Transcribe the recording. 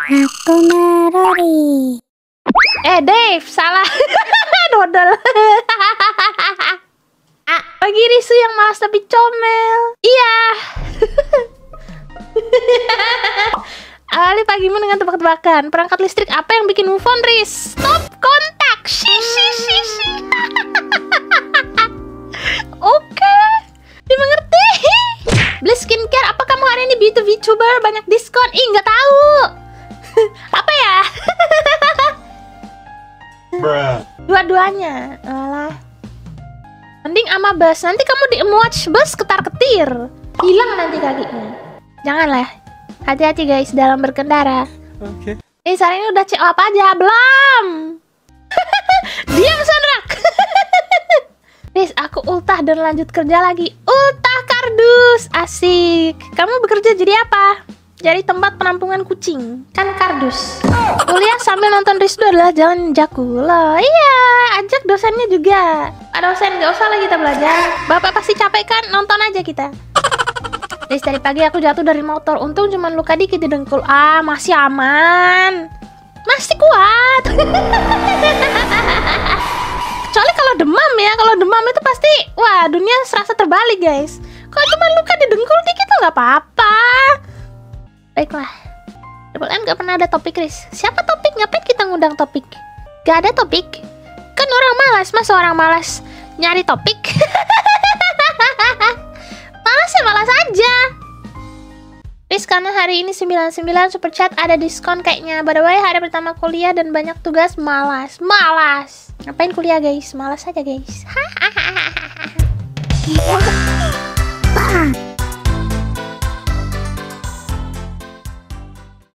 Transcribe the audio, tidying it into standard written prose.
Aku Merori. Dave, salah. Dodol. Bagi Risu yang malas tapi comel. Iya. Awali pagimu dengan tebak-tebakan. Perangkat listrik apa yang bikin move on, Riz? Stop kontak. Oke, dimengerti. Beli skincare. Apa kamu hari ini beauty VTuber banyak diskon? Ih, nggak tahu. Apa ya? Dua-duanya. Alah. Mending ama bus. Nanti kamu di watch bus ketar-ketir. Hilang nanti kakinya. Janganlah. Hati-hati guys dalam berkendara. Oke. Hari ini udah check up aja. Belum. Diam Sonrak. Riz, aku ultah dan lanjut kerja lagi. Ultah kardus. Asik. Kamu bekerja jadi apa? Jadi tempat penampungan kucing. Kan kardus. Kuliah sambil nonton Rizdu adalah jalan jaku. Loh, iya. Ajak dosennya juga. Pak dosen, gak usah lah kita belajar. Bapak pasti capek kan? Nonton aja kita. Riz, tadi pagi aku jatuh dari motor. Untung cuma luka dikit di dengkul. Ah, masih aman. Masih kuat. Kecuali kalau demam ya. Kalau demam itu pasti, wah, dunia serasa terbalik guys. Kalau cuma luka di dengkul dikit tuh nggak apa-apa. Baiklah. Double M gak pernah ada topik, Riz. Siapa topik? Ngapain kita ngundang topik? Gak ada topik. Kan orang malas. Masa orang malas nyari topik? Malas ya malas aja. Riz, karena hari ini 99 super chat ada diskon kayaknya. By the way, hari pertama kuliah dan banyak tugas. Malas. Ngapain kuliah guys? Malas aja guys.